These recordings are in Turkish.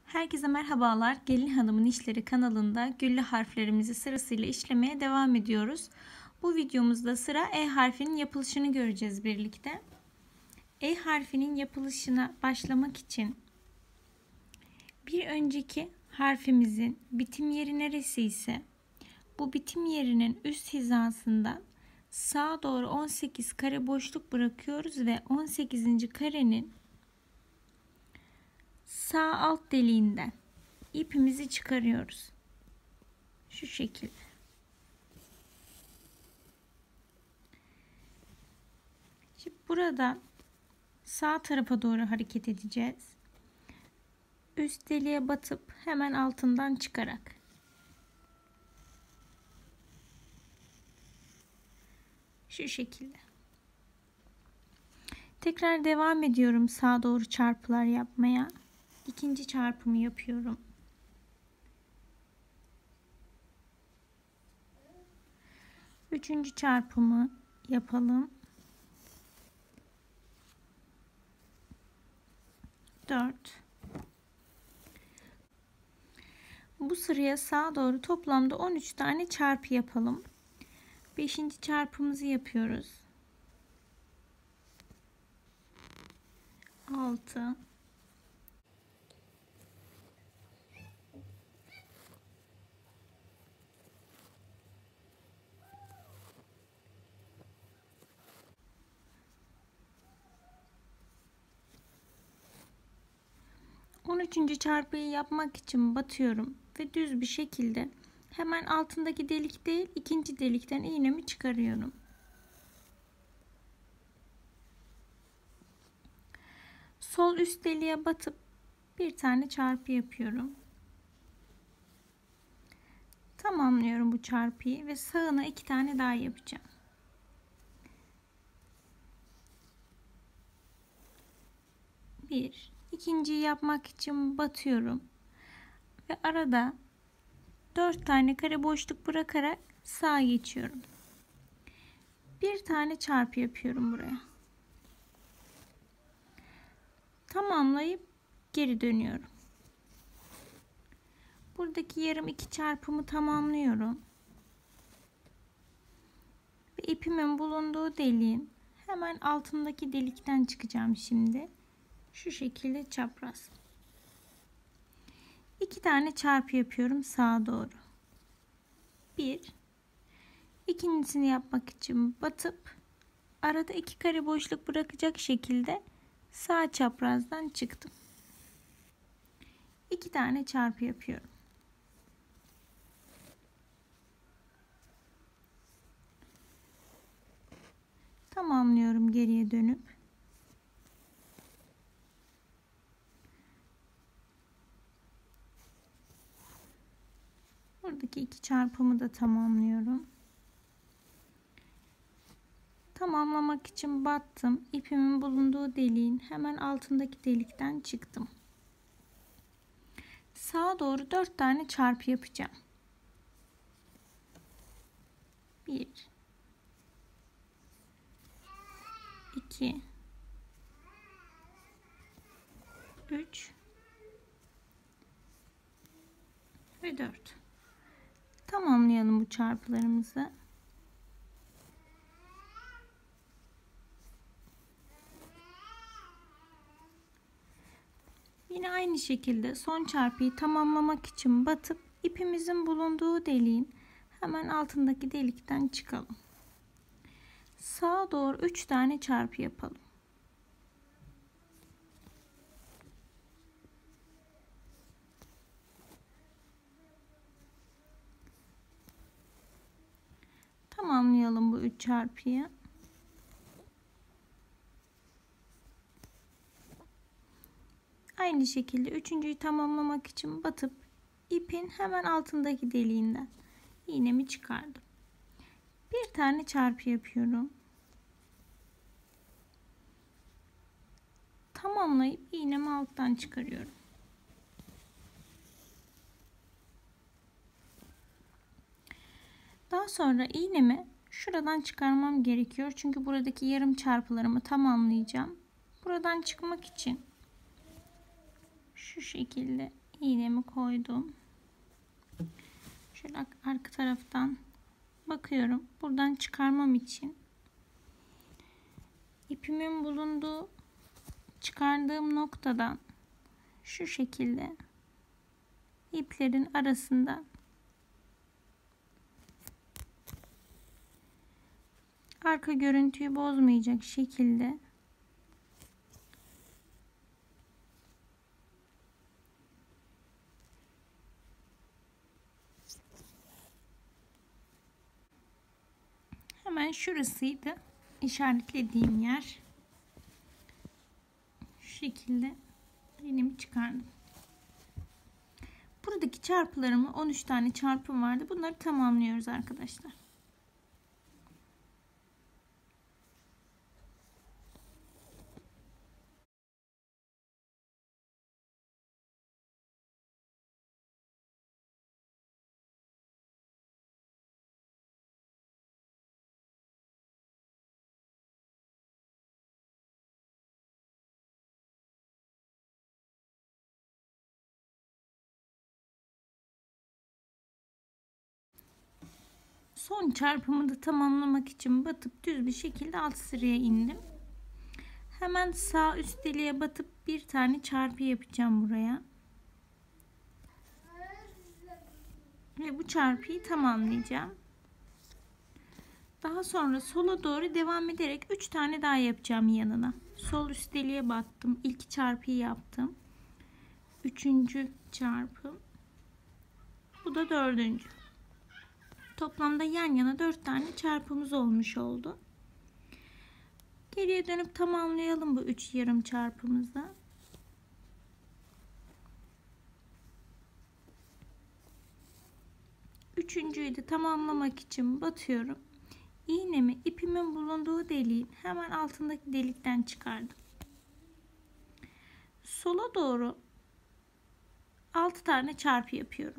Herkese merhabalar. Gelin Hanım'ın İşleri kanalında güllü harflerimizi sırasıyla işlemeye devam ediyoruz. Bu videomuzda sıra E harfinin yapılışını göreceğiz birlikte. E harfinin yapılışına başlamak için bir önceki harfimizin bitim yeri neresi ise bu bitim yerinin üst hizasından sağa doğru 18 kare boşluk bırakıyoruz ve 18. karenin sağ alt deliğinden ipimizi çıkarıyoruz. Şu şekilde. Şimdi burada sağ tarafa doğru hareket edeceğiz. Üst deliğe batıp hemen altından çıkarak. Şu şekilde. Tekrar devam ediyorum sağa doğru çarpılar yapmaya. İkinci çarpımı yapıyorum. Üçüncü çarpımı yapalım. 4. Bu sıraya sağa doğru toplamda 13 tane çarpı yapalım. 5. çarpımızı yapıyoruz. 6. 13. çarpıyı yapmak için batıyorum ve düz bir şekilde hemen altındaki delik değil ikinci delikten iğnemi çıkarıyorum. Sol üst deliğe batıp bir tane çarpı yapıyorum. Tamamlıyorum bu çarpıyı ve sağına 2 tane daha yapacağım. İkinciyi yapmak için batıyorum ve arada 4 tane kare boşluk bırakarak sağa geçiyorum. Bir tane çarpı yapıyorum buraya. Tamamlayıp geri dönüyorum. Buradaki yarım 2 çarpımı tamamlıyorum. Ve ipimin bulunduğu deliğin hemen altındaki delikten çıkacağım şimdi. Şu şekilde çapraz. 2 tane çarpı yapıyorum sağa doğru. 1. İkincisini yapmak için batıp arada 2 kare boşluk bırakacak şekilde sağ çaprazdan çıktım. 2 tane çarpı yapıyorum. Tamamlıyorum geriye dönüp. Buradaki 2 çarpımı da tamamlıyorum. Tamamlamak için battım. İpimin bulunduğu deliğin hemen altındaki delikten çıktım. Sağa doğru 4 tane çarpı yapacağım. 1 2 3 ve 4. Tamamlayalım bu çarpılarımızı. Yine aynı şekilde son çarpıyı tamamlamak için batıp ipimizin bulunduğu deliğin hemen altındaki delikten çıkalım. Sağa doğru 3 tane çarpı yapalım. Tamamlayalım bu 3 çarpıyı. Aynı şekilde üçüncüyü tamamlamak için batıp ipin hemen altındaki deliğinden iğnemi çıkardım. Bir tane çarpı yapıyorum. Tamamlayıp iğnemi alttan çıkarıyorum. Daha sonra iğnemi şuradan çıkarmam gerekiyor. Çünkü buradaki yarım çarpılarımı tamamlayacağım. Buradan çıkmak için şu şekilde iğnemi koydum. Şöyle arka taraftan bakıyorum. Buradan çıkarmam için ipimin bulunduğu çıkardığım noktadan şu şekilde iplerin arasından arka görüntüyü bozmayacak şekilde hemen şurasıydı işaretlediğim yer. Şu şekilde iğnemi çıkardım. Buradaki çarpılarımı 13 tane çarpım vardı. Bunları tamamlıyoruz arkadaşlar. Son çarpımı da tamamlamak için batıp düz bir şekilde alt sıraya indim. Hemen sağ üst deliğe batıp bir tane çarpı yapacağım buraya. Ve bu çarpıyı tamamlayacağım. Daha sonra sola doğru devam ederek 3 tane daha yapacağım yanına. Sol üst deliğe battım. İlk çarpıyı yaptım. 3. çarpım. Bu da 4. Toplamda yan yana 4 tane çarpımız olmuş oldu. Geriye dönüp tamamlayalım bu 3 yarım çarpımızı. Üçüncüyü de tamamlamak için batıyorum. İğnemi ipimin bulunduğu deliğin hemen altındaki delikten çıkardım. Sola doğru 6 tane çarpı yapıyorum.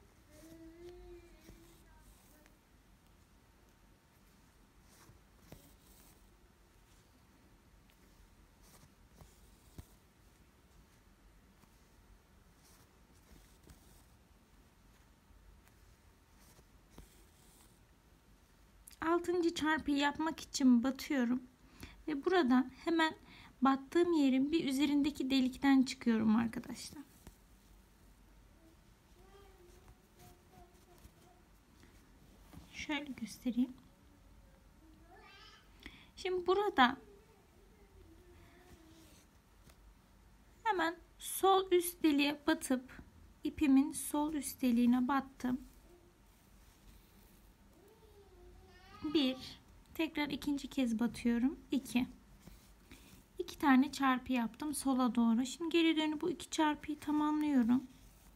Altıncı çarpıyı yapmak için batıyorum ve buradan hemen battığım yerin bir üzerindeki delikten çıkıyorum arkadaşlar. Şöyle göstereyim. Şimdi burada hemen sol üst deliğe batıp ipimin sol üst deliğine battım. 1, tekrar ikinci kez batıyorum. 2. 2 tane çarpı yaptım sola doğru. Şimdi geri dönüp bu 2 çarpıyı tamamlıyorum.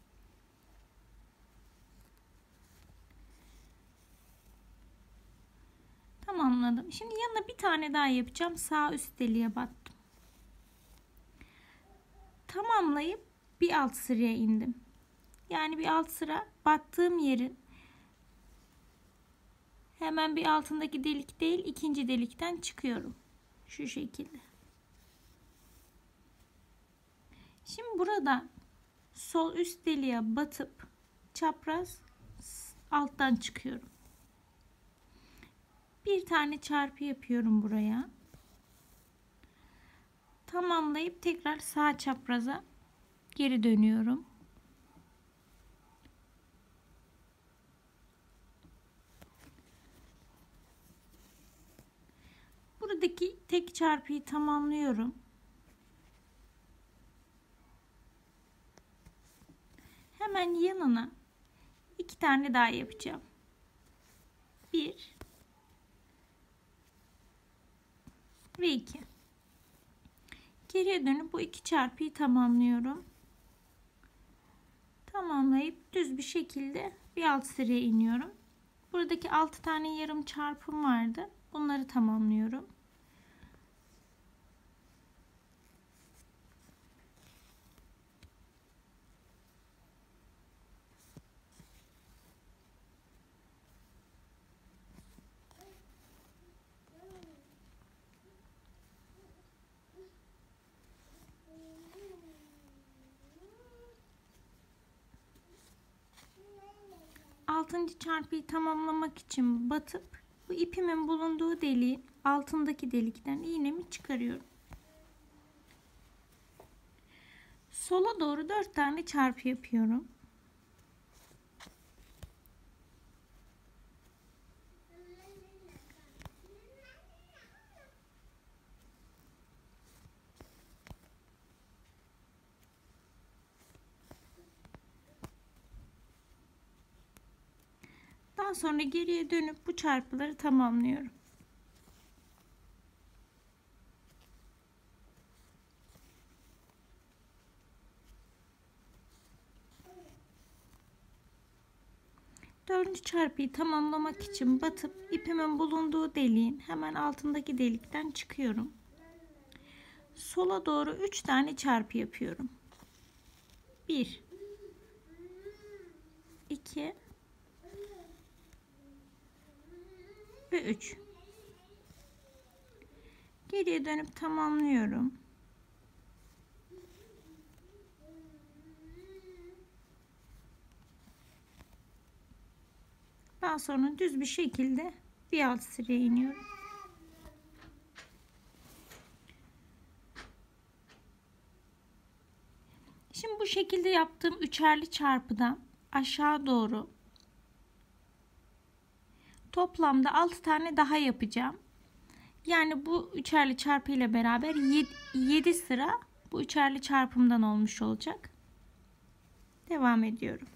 Tamamladım. Şimdi yanına bir tane daha yapacağım. Sağ üst deliğe battım. Tamamlayıp bir alt sıraya indim. Yani bir alt sıra battığım yerin hemen bir altındaki delik değil, ikinci delikten çıkıyorum. Şu şekilde. Şimdi burada sol üst deliğe batıp çapraz alttan çıkıyorum. Bir tane çarpı yapıyorum buraya. Tamamlayıp tekrar sağ çapraza geri dönüyorum. Buradaki tek çarpıyı tamamlıyorum. Hemen yanına 2 tane daha yapacağım. 1 ve 2. Geriye dönüp bu 2 çarpıyı tamamlıyorum. Tamamlayıp düz bir şekilde bir alt sıraya iniyorum. Buradaki 6 tane yarım çarpım vardı. Bunları tamamlıyorum. 6. çarpıyı tamamlamak için batıp bu ipimin bulunduğu deliğin altındaki delikten iğnemi çıkarıyorum. Sola doğru 4 tane çarpı yapıyorum. Daha sonra geriye dönüp bu çarpıları tamamlıyorum. Dördüncü çarpıyı tamamlamak için batıp ipimin bulunduğu deliğin hemen altındaki delikten çıkıyorum. Sola doğru 3 tane çarpı yapıyorum. 1 2 ve 3. Geriye dönüp tamamlıyorum. Daha sonra düz bir şekilde bir alt sıraya iniyorum. Şimdi bu şekilde yaptığım üçerli çarpıdan aşağı doğru toplamda 6 tane daha yapacağım. Yani bu üçerli çarpı ile beraber 7 sıra bu üçerli çarpımdan olmuş olacak. Devam ediyorum.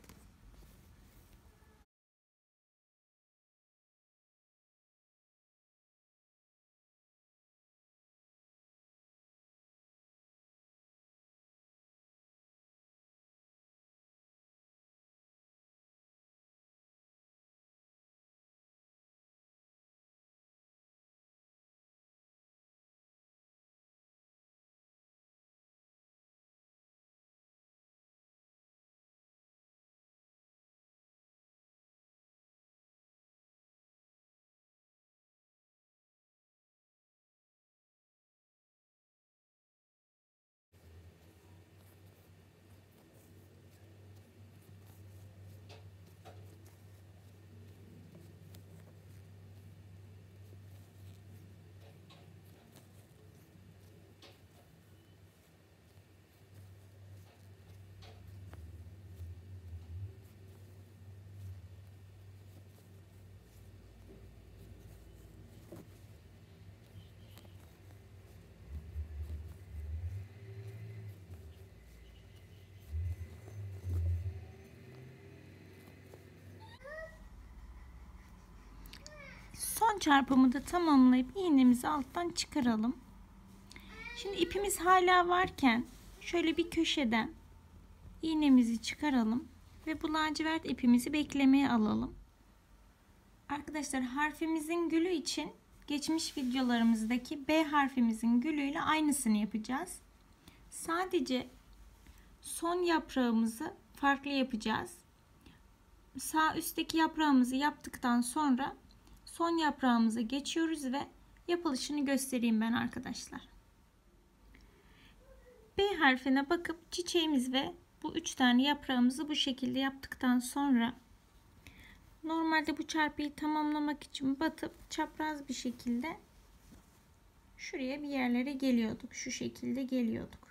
Son çarpımı da tamamlayıp iğnemizi alttan çıkaralım. Şimdi ipimiz hala varken şöyle bir köşeden iğnemizi çıkaralım ve bu lacivert ipimizi beklemeye alalım. Arkadaşlar harfimizin gülü için geçmiş videolarımızdaki B harfimizin gülüyle aynısını yapacağız. Sadece son yaprağımızı farklı yapacağız. Sağ üstteki yaprağımızı yaptıktan sonra son yaprağımıza geçiyoruz ve yapılışını göstereyim ben arkadaşlar. B harfine bakıp çiçeğimiz ve bu 3 tane yaprağımızı bu şekilde yaptıktan sonra normalde bu çarpıyı tamamlamak için batıp çapraz bir şekilde şuraya bir yerlere geliyorduk. Şu şekilde geliyorduk.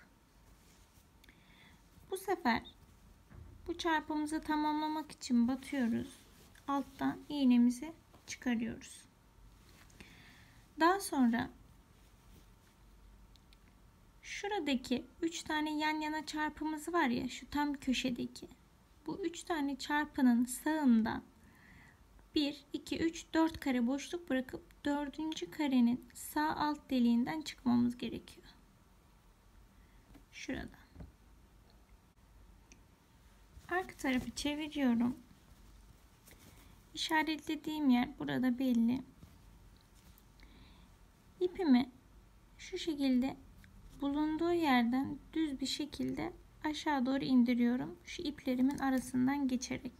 Bu sefer bu çarpımızı tamamlamak için batıyoruz. Alttan iğnemizi çıkarıyoruz. Daha sonra şuradaki 3 tane yan yana çarpımız var ya, şu tam köşedeki. Bu 3 tane çarpının sağından 1, 2, 3, 4 kare boşluk bırakıp 4. karenin sağ alt deliğinden çıkmamız gerekiyor. Şurada. Arka tarafı çeviriyorum. İşaretlediğim yer burada belli. İpimi şu şekilde bulunduğu yerden düz bir şekilde aşağı doğru indiriyorum. Şu iplerimin arasından geçerek.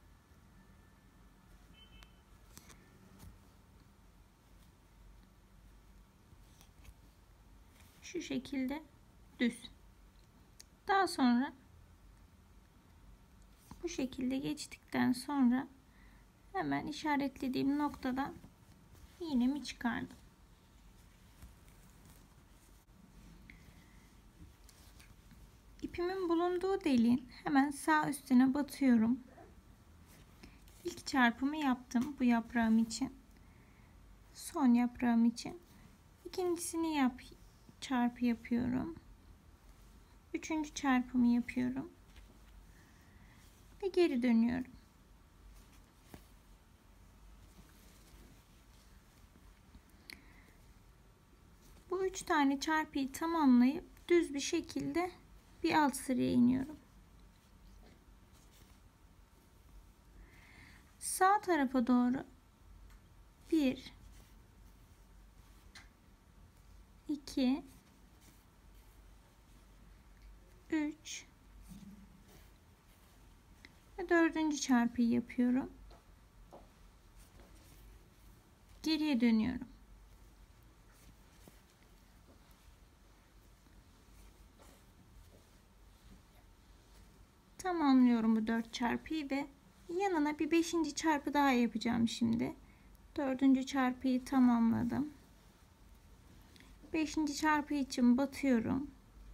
Şu şekilde düz. Daha sonra bu şekilde geçtikten sonra Hemen işaretlediğim noktadan iğnemi çıkardım. İpimin bulunduğu deliğin hemen sağ üstüne batıyorum. İlk çarpımı yaptım bu yaprağım için. Son yaprağım için. İkincisini çarpı yapıyorum. Üçüncü çarpımı yapıyorum. Ve geri dönüyorum. Bu 3 tane çarpıyı tamamlayıp düz bir şekilde bir alt sıraya iniyorum. Sağ tarafa doğru 1 2 3 ve 4. çarpıyı yapıyorum. Geriye dönüyorum. Tamamlıyorum bu 4 çarpıyı ve yanına bir 5. çarpı daha yapacağım şimdi. 4. çarpıyı tamamladım. 5. çarpı için batıyorum.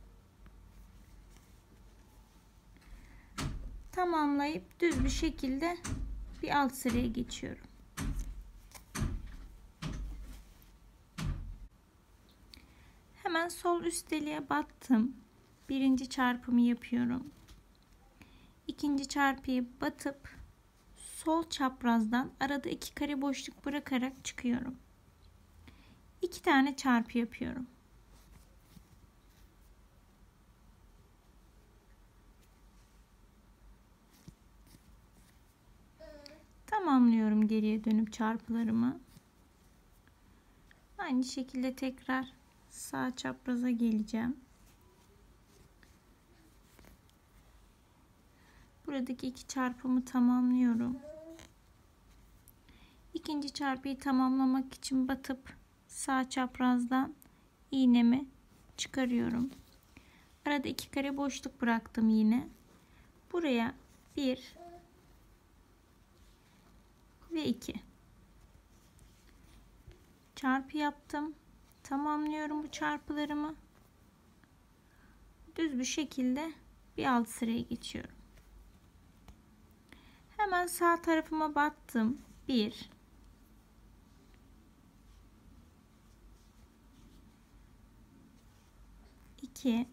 Tamamlayıp düz bir şekilde bir alt sıraya geçiyorum. Hemen sol üst deliğe battım. 1. çarpımı yapıyorum. 2. çarpıyı batıp sol çaprazdan arada 2 kare boşluk bırakarak çıkıyorum. 2 tane çarpı yapıyorum. Tamamlıyorum geriye dönüp çarpılarımı. Aynı şekilde tekrar sağ çapraza geleceğim. Buradaki 2 çarpımı tamamlıyorum. 2. çarpıyı tamamlamak için batıp sağ çaprazdan iğnemi çıkarıyorum. Arada 2 kare boşluk bıraktım yine. Buraya 1 ve 2 çarpı yaptım. Tamamlıyorum bu çarpılarımı. Düz bir şekilde bir alt sıraya geçiyorum. Hemen sağ tarafıma battım. 1 2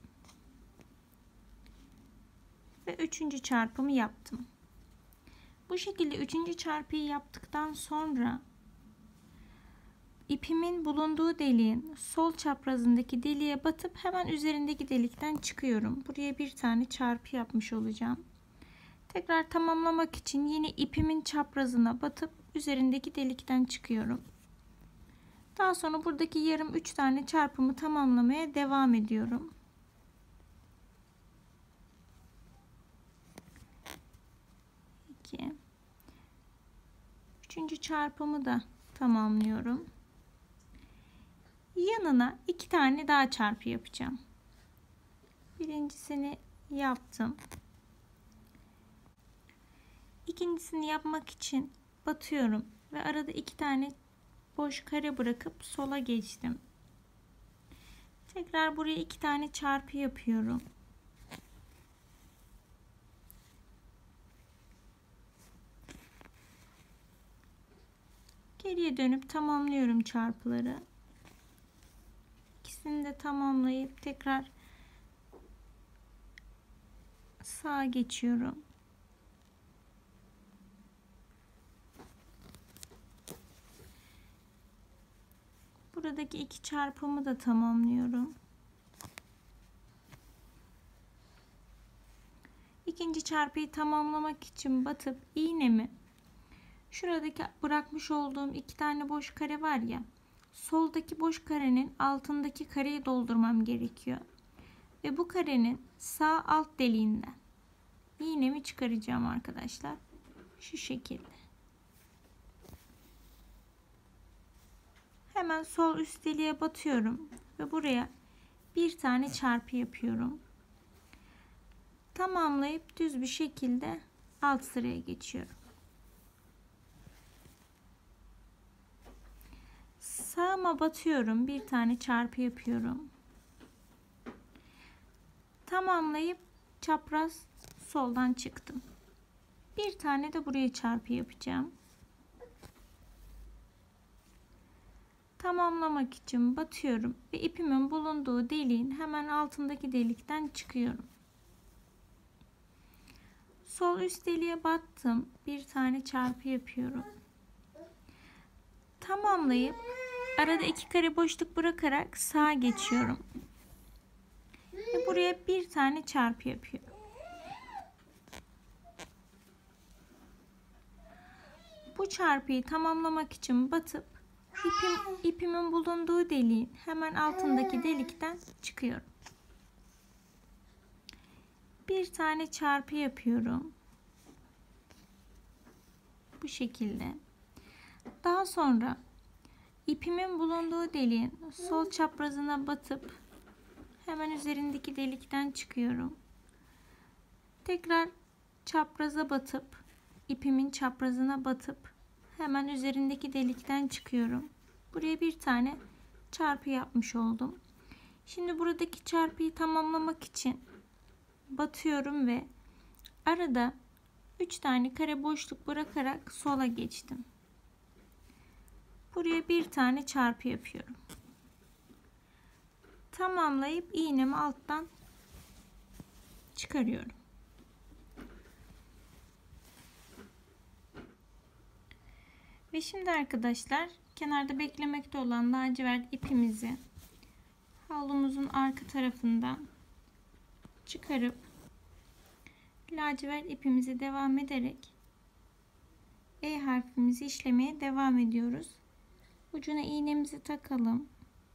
ve 3. çarpımı yaptım. Bu şekilde 3. çarpıyı yaptıktan sonra ipimin bulunduğu deliğin sol çaprazındaki deliğe batıp hemen üzerindeki delikten çıkıyorum. Buraya bir tane çarpı yapmış olacağım. Tekrar tamamlamak için yine ipimin çaprazına batıp üzerindeki delikten çıkıyorum. Daha sonra buradaki yarım 3 tane çarpımı tamamlamaya devam ediyorum. Üçüncü çarpımı da tamamlıyorum. Yanına 2 tane daha çarpı yapacağım. Birincisini yaptım. İkincisini yapmak için batıyorum ve arada 2 tane boş kare bırakıp sola geçtim. Tekrar buraya 2 tane çarpı yapıyorum. Geriye dönüp tamamlıyorum çarpıları. İkisini de tamamlayıp tekrar sağa geçiyorum. Buradaki 2 çarpımı da tamamlıyorum. İkinci çarpıyı tamamlamak için batıp iğnemi şuradaki bırakmış olduğum 2 tane boş kare var ya, soldaki boş karenin altındaki kareyi doldurmam gerekiyor. Ve bu karenin sağ alt deliğinden iğnemi çıkaracağım arkadaşlar. Şu şekilde. Hemen sol üst deliğe batıyorum ve buraya bir tane çarpı yapıyorum. Tamamlayıp düz bir şekilde alt sıraya geçiyorum. Sağıma batıyorum. Bir tane çarpı yapıyorum. Tamamlayıp çapraz soldan çıktım. Bir tane de buraya çarpı yapacağım. Tamamlamak için batıyorum ve ipimin bulunduğu deliğin hemen altındaki delikten çıkıyorum. Sol üst deliğe battım. Bir tane çarpı yapıyorum. Tamamlayıp arada 2 kare boşluk bırakarak sağa geçiyorum. Ve buraya bir tane çarpı yapıyorum. Bu çarpıyı tamamlamak için batıp ipimin bulunduğu deliğin hemen altındaki delikten çıkıyorum. Bir tane çarpı yapıyorum. Bu şekilde. Daha sonra ipimin bulunduğu deliğin sol çaprazına batıp hemen üzerindeki delikten çıkıyorum. Tekrar çapraza batıp ipimin çaprazına batıp hemen üzerindeki delikten çıkıyorum. Buraya bir tane çarpı yapmış oldum. Şimdi buradaki çarpıyı tamamlamak için batıyorum ve arada 3 tane kare boşluk bırakarak sola geçtim. Buraya bir tane çarpı yapıyorum. Tamamlayıp iğnemi alttan çıkarıyorum. Ve şimdi arkadaşlar kenarda beklemekte olan lacivert ipimizi havlumuzun arka tarafından çıkarıp lacivert ipimizi devam ederek E harfimizi işlemeye devam ediyoruz. Ucuna iğnemizi takalım.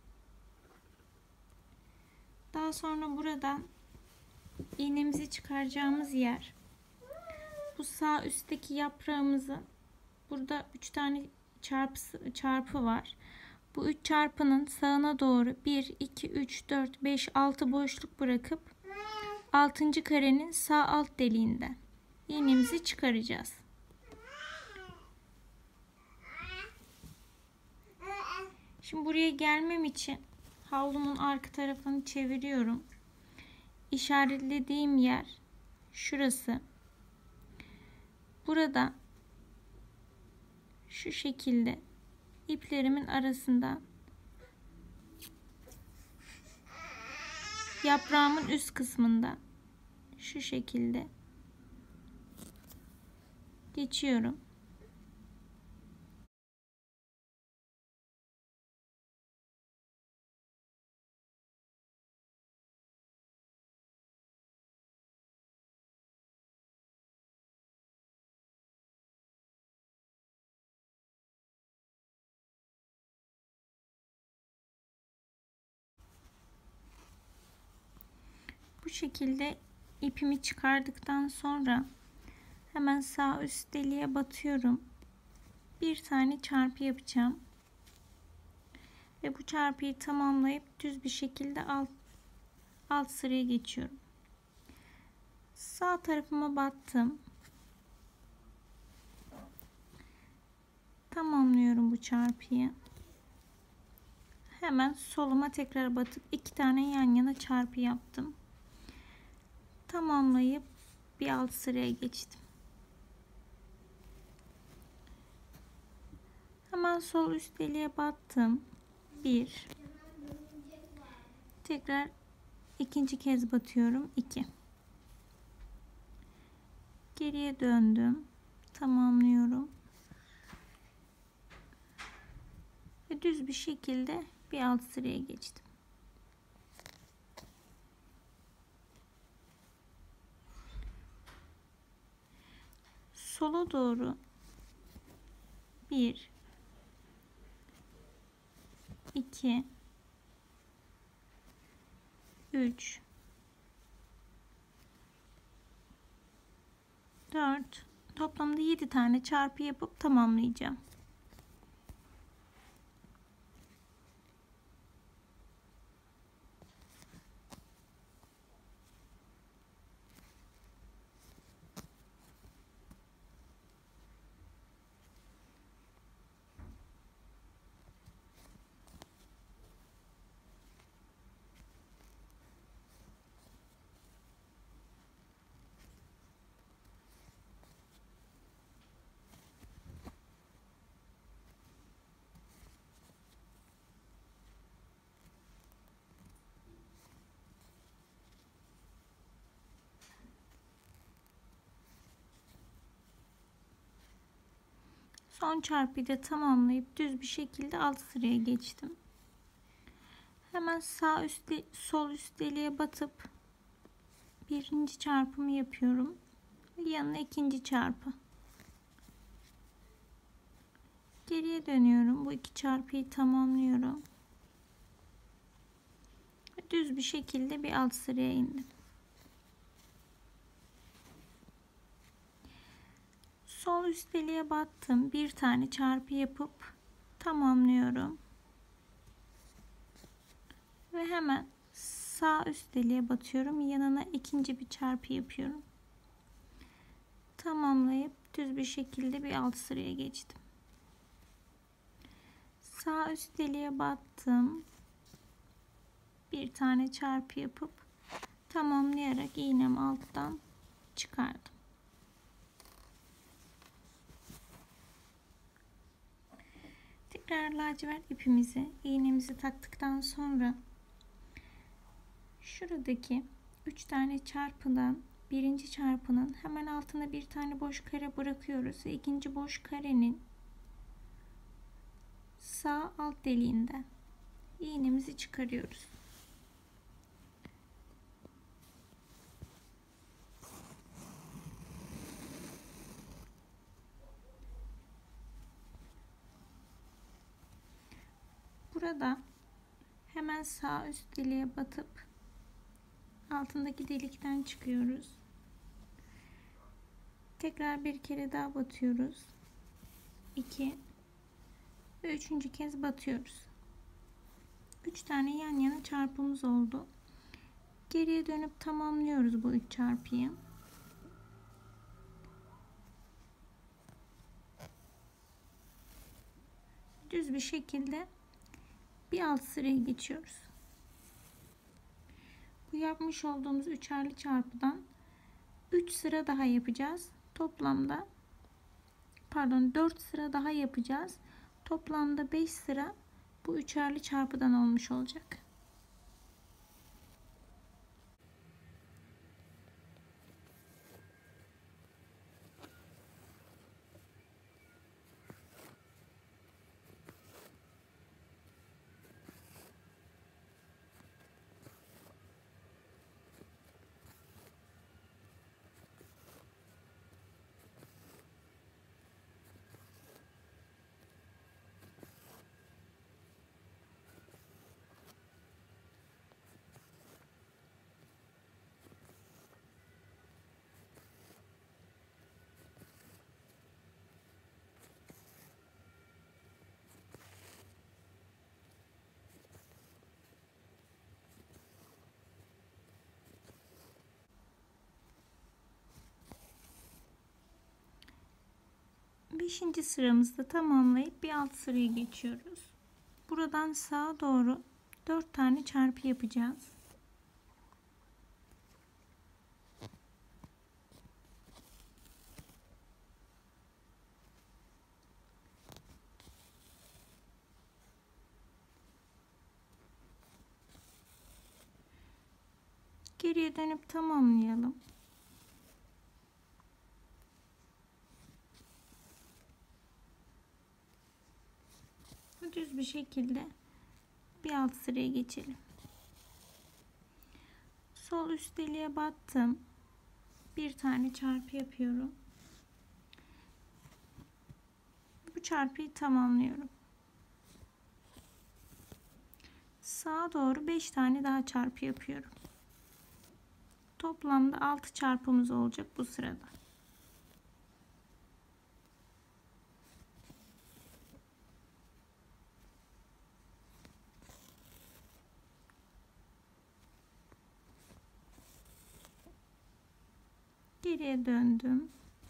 Daha sonra buradan iğnemizi çıkaracağımız yer, bu sağ üstteki yaprağımızı, burada 3 tane çarpı var. Bu 3 çarpının sağına doğru 1, 2, 3, 4, 5, 6 boşluk bırakıp 6. karenin sağ alt deliğinden iğnemizi çıkaracağız. Şimdi buraya gelmem için havlumun arka tarafını çeviriyorum. İşaretlediğim yer şurası. Burada şu şekilde iplerimin arasından yaprağımın üst kısmında şu şekilde geçiyorum. Bu şekilde ipimi çıkardıktan sonra hemen sağ üst deliğe batıyorum. Bir tane çarpı yapacağım. Ve bu çarpıyı tamamlayıp düz bir şekilde alt sıraya geçiyorum. Sağ tarafıma battım. Tamamlıyorum bu çarpıyı. Hemen soluma tekrar batıp 2 tane yan yana çarpı yaptım. Tamamlayıp bir alt sıraya geçtim. Hemen sol üst deliğe battım. 1. Tekrar ikinci kez batıyorum. 2. Geriye döndüm. Tamamlıyorum. Ve düz bir şekilde bir alt sıraya geçtim. Sola doğru 1, 2, 3, 4, toplamda 7 tane çarpı yapıp tamamlayacağım. Son çarpıyı da tamamlayıp düz bir şekilde alt sıraya geçtim. Hemen sağ üstte, sol üst deliğe batıp birinci çarpımı yapıyorum. Yanına ikinci çarpı. Geriye dönüyorum. Bu iki çarpıyı tamamlıyorum. Düz bir şekilde bir alt sıraya indim. Sol üst deliğe battım. Bir tane çarpı yapıp tamamlıyorum. Ve hemen sağ üst deliğe batıyorum. Yanına ikinci bir çarpı yapıyorum. Tamamlayıp düz bir şekilde bir alt sıraya geçtim. Sağ üst deliğe battım. Bir tane çarpı yapıp tamamlayarak iğnemi alttan çıkardım. Tekrar lacivert ipimizi, iğnemizi taktıktan sonra şuradaki 3 tane çarpıdan birinci çarpının hemen altına bir tane boş kare bırakıyoruz ve ikinci boş karenin sağ alt deliğinden iğnemizi çıkarıyoruz. Burada hemen sağ üst deliğe batıp altındaki delikten çıkıyoruz. Tekrar bir kere daha batıyoruz. 2 ve 3. kez batıyoruz. 3 tane yan yana çarpımız oldu. Geriye dönüp tamamlıyoruz bu 3 çarpıyı. Düz bir şekilde bir alt sıraya geçiyoruz. Bu yapmış olduğumuz üçerli çarpıdan 3 sıra daha yapacağız. Toplamda 4 sıra daha yapacağız. Toplamda 5 sıra bu üçerli çarpıdan olmuş olacak. Beşinci sıramızda tamamlayıp bir alt sıraya geçiyoruz. Buradan sağa doğru 4 tane çarpı yapacağız. Geriye dönüp tamamlayalım. Düz bir şekilde bir alt sıraya geçelim. Sol üst deliğe battım. Bir tane çarpı yapıyorum. Bu çarpıyı tamamlıyorum. Sağa doğru 5 tane daha çarpı yapıyorum. Toplamda 6 çarpımız olacak bu sırada. Geriye döndüm.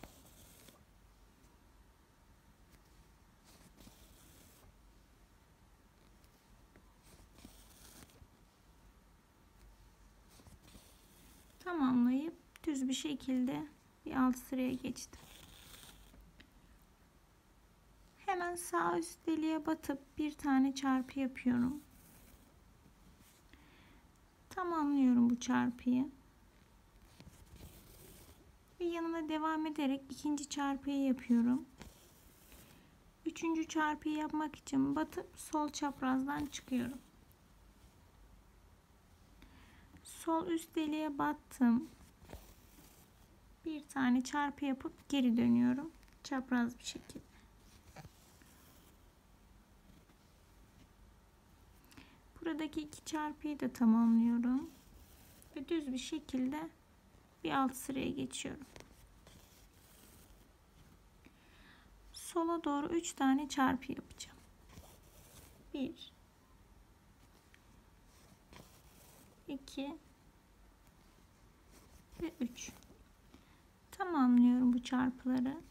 Tamamlayıp düz bir şekilde bir alt sıraya geçtim. Hemen sağ üst deliğe batıp bir tane çarpı yapıyorum. Tamamlıyorum bu çarpıyı. Ve yanına devam ederek ikinci çarpıyı yapıyorum. Üçüncü çarpıyı yapmak için batıp sol çaprazdan çıkıyorum. Sol üst deliğe battım. Bir tane çarpı yapıp geri dönüyorum. Çapraz bir şekilde. Buradaki iki çarpıyı da tamamlıyorum. Ve düz bir şekilde bir alt sıraya geçiyorum. Sola doğru 3 tane çarpı yapacağım. 1 2 ve 3. Tamamlıyorum bu çarpıları.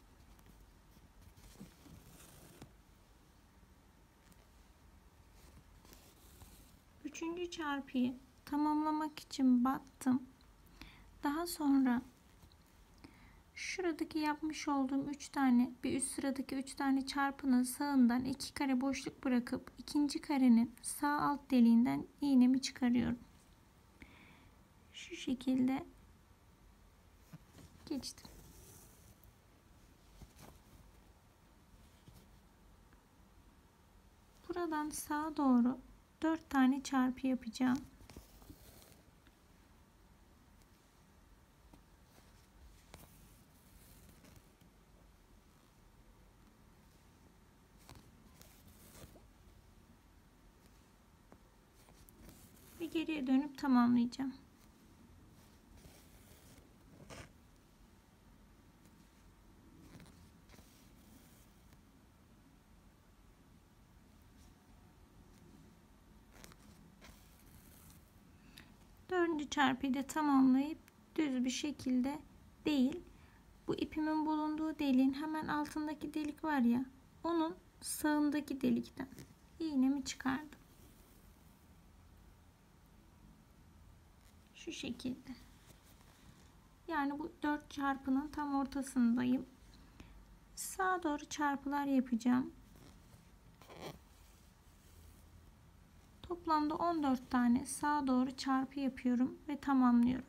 Üçüncü çarpıyı tamamlamak için battım. Daha sonra şuradaki yapmış olduğum 3 tane, bir üst sıradaki 3 tane çarpının sağından 2 kare boşluk bırakıp ikinci karenin sağ alt deliğinden iğnemi çıkarıyorum. Şu şekilde geçtim. Buradan sağa doğru 4 tane çarpı yapacağım. Ve geriye dönüp tamamlayacağım. Dördüncü çarpıyı da tamamlayıp düz bir şekilde değil, bu ipimin bulunduğu deliğin hemen altındaki delik var ya, onun sağındaki delikten iğnemi çıkardım. Şu şekilde. Yani bu 4 çarpının tam ortasındayım. Sağa doğru çarpılar yapacağım. Toplamda 14 tane sağa doğru çarpı yapıyorum ve tamamlıyorum.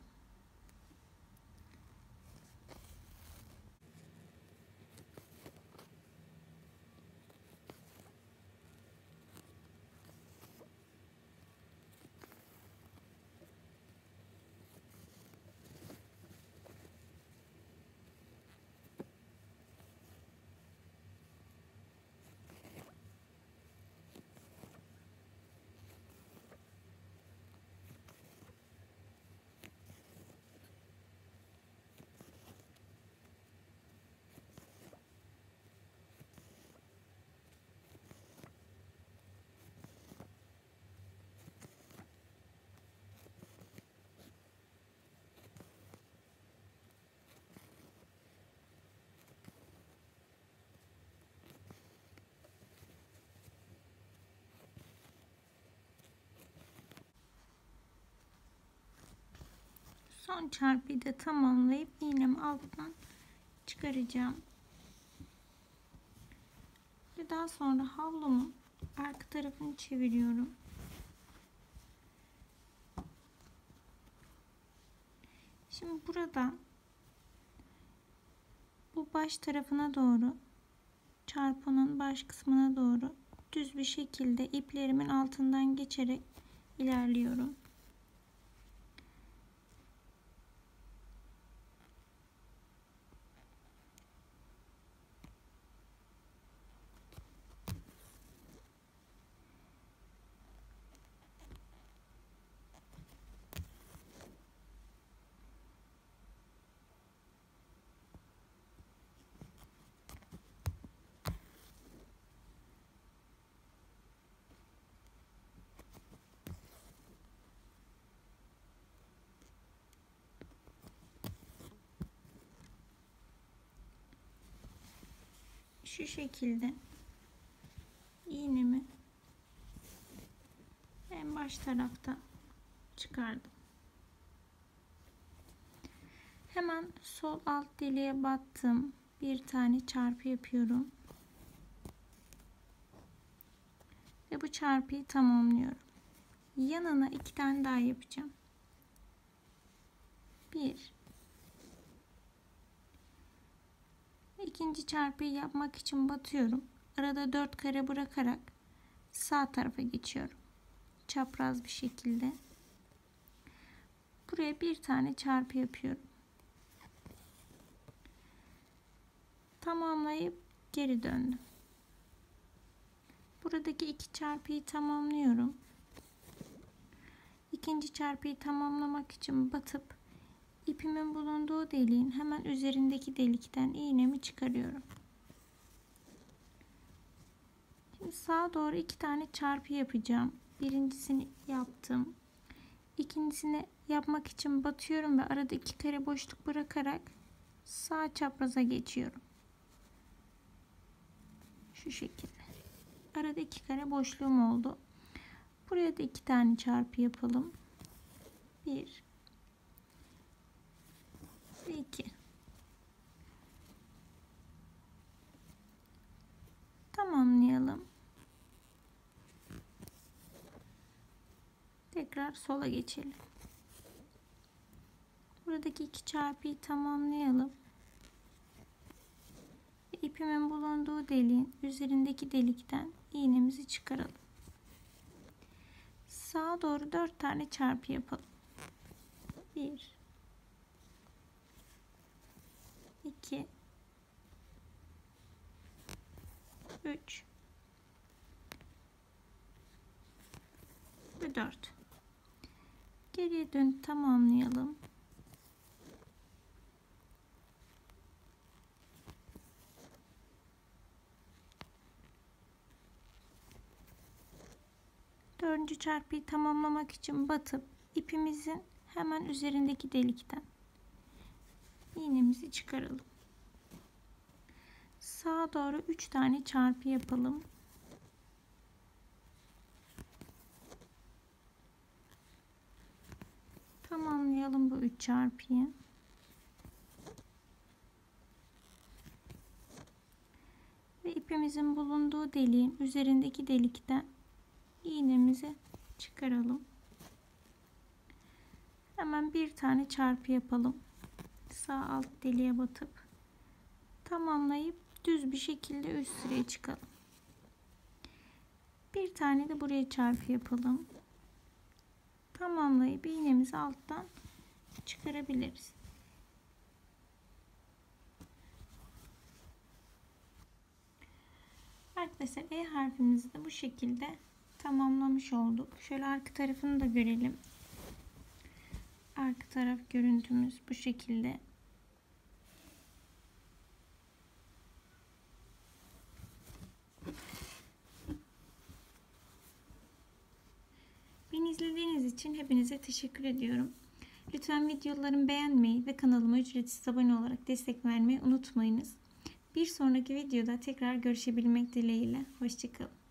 Son çarpıyı da tamamlayıp iğnemi alttan çıkaracağım. Ve daha sonra havlumun arka tarafını çeviriyorum. Şimdi burada bu baş tarafına doğru, çarpının baş kısmına doğru düz bir şekilde iplerimin altından geçerek ilerliyorum. Şu şekilde iğnemi en baş tarafta çıkardım. Hemen sol alt deliğe battım. Bir tane çarpı yapıyorum. Ve bu çarpıyı tamamlıyorum. Yanına 2 tane daha yapacağım. 1. İkinci çarpıyı yapmak için batıyorum. arada 4 kare bırakarak sağ tarafa geçiyorum. Çapraz bir şekilde. Buraya bir tane çarpı yapıyorum. Tamamlayıp geri döndüm. Buradaki iki çarpıyı tamamlıyorum. İkinci çarpıyı tamamlamak için batıp ipimin bulunduğu deliğin hemen üzerindeki delikten iğnemi çıkarıyorum. Şimdi sağa doğru iki tane çarpı yapacağım. Birincisini yaptım. İkincisini yapmak için batıyorum ve arada iki kare boşluk bırakarak sağ çapraza geçiyorum. Şu şekilde. Arada iki kare boşluğum oldu. Buraya da iki tane çarpı yapalım. 1 ve 2. Tamamlayalım. Tekrar sola geçelim. Buradaki iki çarpıyı tamamlayalım. Ve ipimin bulunduğu deliğin üzerindeki delikten iğnemizi çıkaralım. Sağa doğru 4 tane çarpı yapalım. 1 2 3 ve 4. Geriye dönüp tamamlayalım. Dördüncü çarpıyı tamamlamak için batıp ipimizin hemen üzerindeki delikten iğnemizi çıkaralım. Sağa doğru 3 tane çarpı yapalım. Tamamlayalım bu 3 çarpıyı. Ve ipimizin bulunduğu deliğin üzerindeki delikten iğnemizi çıkaralım. Hemen bir tane çarpı yapalım. Sağ alt deliğe batıp tamamlayıp düz bir şekilde üst sıraya çıkalım. Bir tane de buraya çarpı yapalım. Tamamlayıp iğnemizi alttan çıkarabiliriz. Arkadaşlar E harfimizi de bu şekilde tamamlamış olduk. Şöyle arka tarafını da görelim. Arka taraf görüntümüz bu şekilde. Beni izlediğiniz için hepinize teşekkür ediyorum. Lütfen videolarımı beğenmeyi ve kanalıma ücretsiz abone olarak destek vermeyi unutmayınız. Bir sonraki videoda tekrar görüşebilmek dileğiyle. Hoşça kalın.